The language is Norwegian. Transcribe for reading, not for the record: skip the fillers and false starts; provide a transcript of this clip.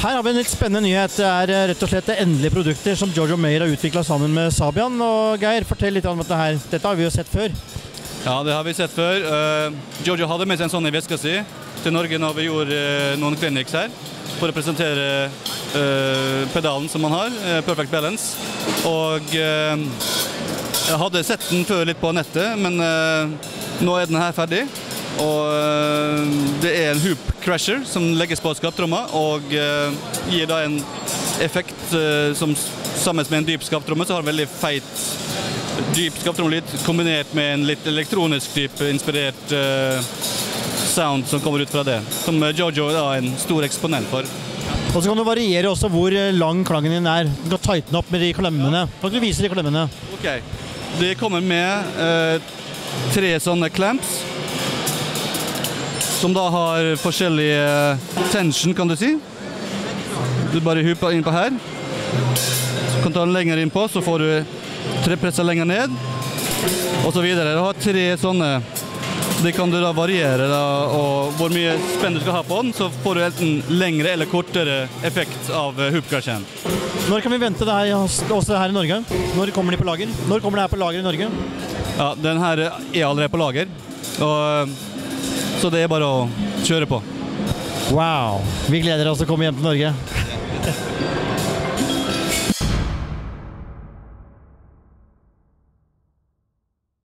Her har vi en litt spennende nyhet. Det er rett og slett endelige produkter som Giorgio Meyr har utviklet sammen med Sabian. Og Geir, fortell litt om dette her. Dette har vi jo sett før. Ja, det har vi sett før. Giorgio hadde med seg en sånn i veska si til Norge når vi gjorde noen clinics her, for å presentere pedalen som man har, Perfect Balance. Og jeg hadde sett den før litt på nettet, men nå er den her ferdig. Og det er en hoop crasher som legges på skaptromma og gir da en effekt som sammen med en dyp skaptromme så har en veldig feit dyp skaptrommelyd kombinert med en litt elektronisk type inspirert sound som kommer ut fra det, som Giorgio er en stor eksponent for. Og så kan du variere også hvor lang klangen din er. Du kan tighten opp med de klemmene. Kan du vise de klemmene? Ok, det kommer med 3 sånne clamps som da har forskjellige tension, kan du si. Du bare huper inn på her. Så kan du ta den lenger inn på, så får du 3 presser lenger ned. Og så videre. Du har 3 sånne. Det kan du da variere, da, og hvor mye spenn du skal ha på den, så får du enten lengre eller kortere effekt av hoopcrashen. Når kan vi vente det her, også her i Norge? Når kommer de på lager? Når kommer det her på lager i Norge? Ja, den her er allerede på lager. Og så det er bare å kjøre på. Wow! Vi gleder oss til å komme hjem til Norge.